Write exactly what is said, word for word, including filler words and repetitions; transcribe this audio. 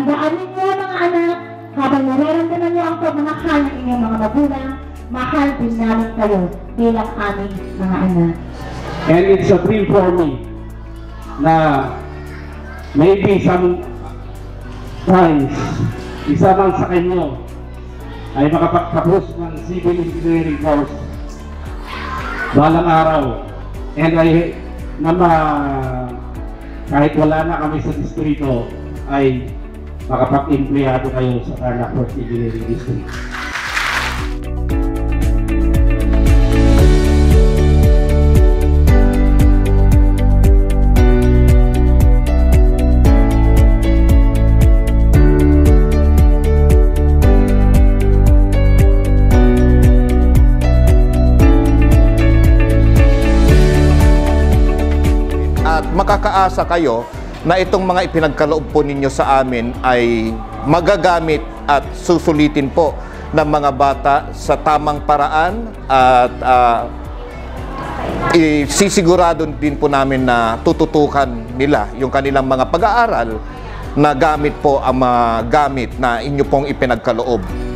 Tandaan ninyo mga anak, habang nararamdaman niyo ang pagmamahal ng inyong mga magulang, mahal din namin kayo bilang aming mga anak. And it's a dream for me na maybe some times isa man sa kanyo ay makapagtapos ng civil engineering course balang araw, and ay na ma, kahit wala na kami sa distrito ay makapag-empleyado kayo sa Tarlac First Engineering District. At makakaasa kayo na itong mga ipinagkaloob po ninyo sa amin ay magagamit at susulitin po ng mga bata sa tamang paraan, at uh, isisigurado din po namin na tututukan nila yung kanilang mga pag-aaral na gamit po ang mga gamit na inyo pong ipinagkaloob.